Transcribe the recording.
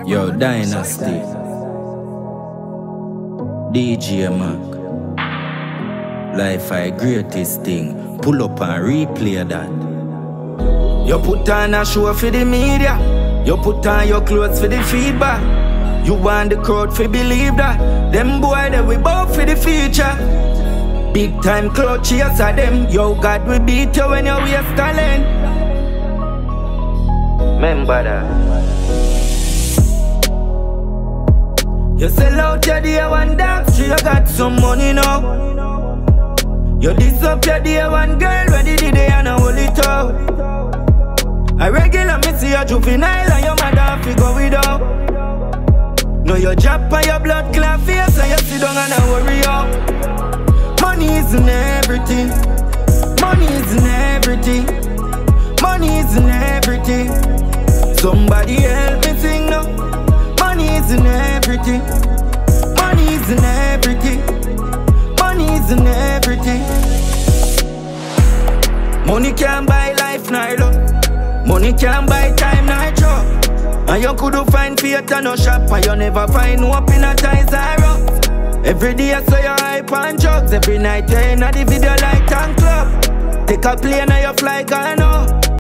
Yo, Dynasty, DJ Mac, life I greatest thing. Pull up and replay that. You put on a show for the media. You put on your clothes for the feedback. You want the crowd to believe that. Them boy that we bout for the future. Big time crowd cheers at them. Yo, God will beat you when you waste talent. Remember that. You sell out your day one dance, you got some money now. You diss up your day one girl, ready the day and I hold it out. I regular me see a juvenile and your mother figure without. No, you drop on your blood clot face and you sit down and I worry out. Money isn't everything. Money isn't everything. Money isn't everything. Somebody help me sing now. Money isn't everything. Money isn't everything. Money isn't everything. Money can't buy life, nor love. Money can't buy time, nor job. And you couldn't find faith and no shop, and you never find hope in a tie zero. Every day I saw your hype and drugs. Every night you're in a the video like tank club. Take a plane and you fly gone out.